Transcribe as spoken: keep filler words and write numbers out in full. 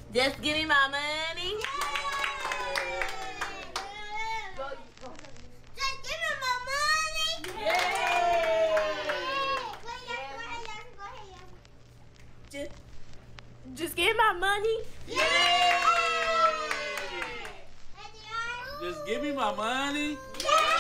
Just give me my money. Just give me my money. Just, just give my money. Just give me my money. Yeah.